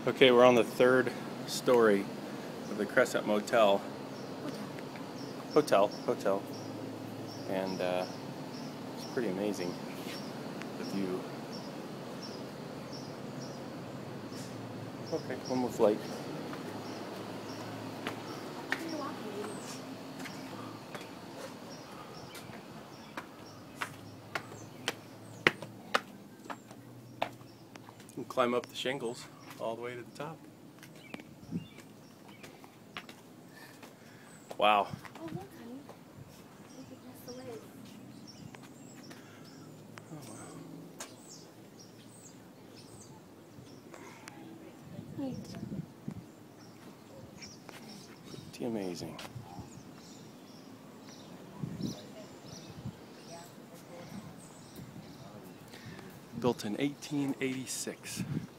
Okay, we're on the third story of the Crescent Motel. Hotel. And it's pretty amazing, the view. Okay, one more flight. You can climb up the shingles all the way to the top. Wow. Oh, look, honey. You can press the lid. Oh, wow. Neat. Pretty amazing. Built in 1886.